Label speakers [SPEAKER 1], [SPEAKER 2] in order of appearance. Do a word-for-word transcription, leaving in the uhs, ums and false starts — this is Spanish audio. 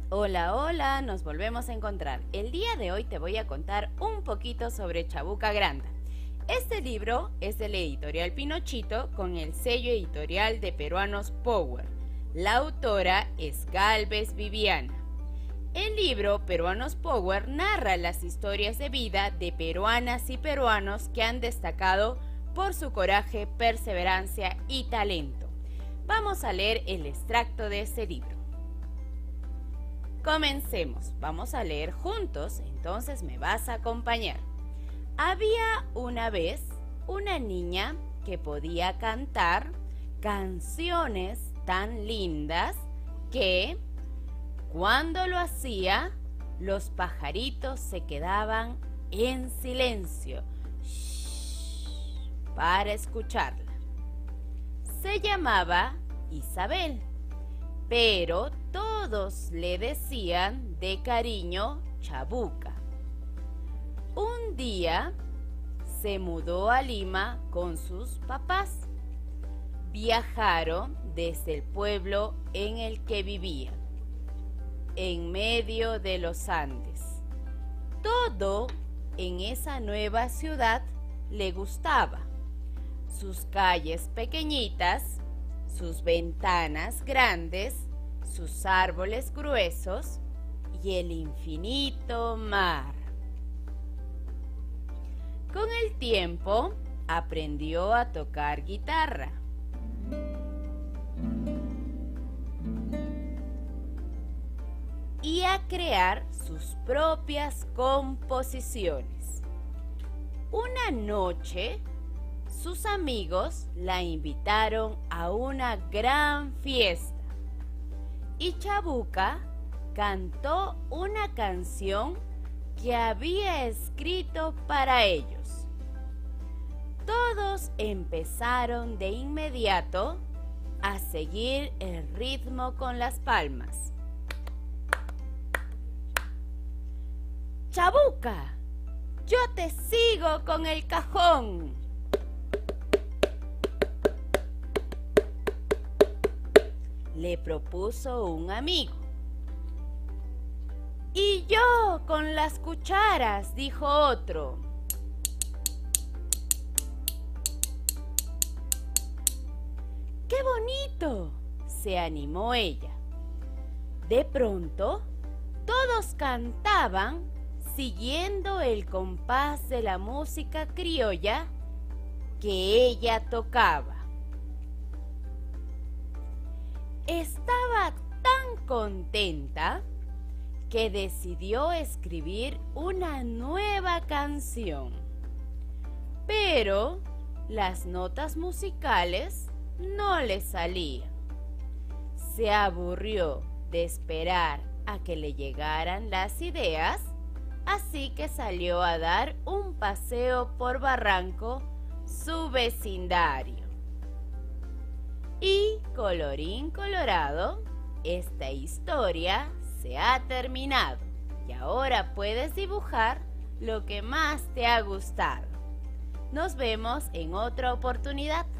[SPEAKER 1] Hola, hola, nos volvemos a encontrar. El día de hoy te voy a contar un poquito sobre Chabuca Granda. Este libro es de la editorial Pinochito con el sello editorial de Peruanos Power. La autora es Galvez Viviana. El libro Peruanos Power narra las historias de vida de peruanas y peruanos que han destacado por su coraje, perseverancia y talento. Vamos a leer el extracto de este libro. Comencemos, vamos a leer juntos, entonces me vas a acompañar. Había una vez una niña que podía cantar canciones tan lindas que cuando lo hacía, los pajaritos se quedaban en silencio shh, para escucharla. Se llamaba Isabel, pero todos le decían de cariño Chabuca. Un día se mudó a Lima con sus papás. Viajaron desde el pueblo en el que vivían, en medio de los Andes. Todo en esa nueva ciudad le gustaba. Sus calles pequeñitas, sus ventanas grandes, sus árboles gruesos y el infinito mar. Con el tiempo aprendió a tocar guitarra. Y a crear sus propias composiciones. Una noche, sus amigos la invitaron a una gran fiesta y Chabuca cantó una canción que había escrito para ellos. Todos empezaron de inmediato a seguir el ritmo con las palmas. Chabuca, yo te sigo con el cajón. Le propuso un amigo. Y yo con las cucharas, dijo otro. ¡Qué bonito!, se animó ella. De pronto, todos cantaban siguiendo el compás de la música criolla que ella tocaba. Estaba tan contenta que decidió escribir una nueva canción. Pero las notas musicales no le salían. Se aburrió de esperar a que le llegaran las ideas, así que salió a dar un paseo por Barranco, su vecindario. Y colorín colorado, esta historia se ha terminado y ahora puedes dibujar lo que más te ha gustado. Nos vemos en otra oportunidad.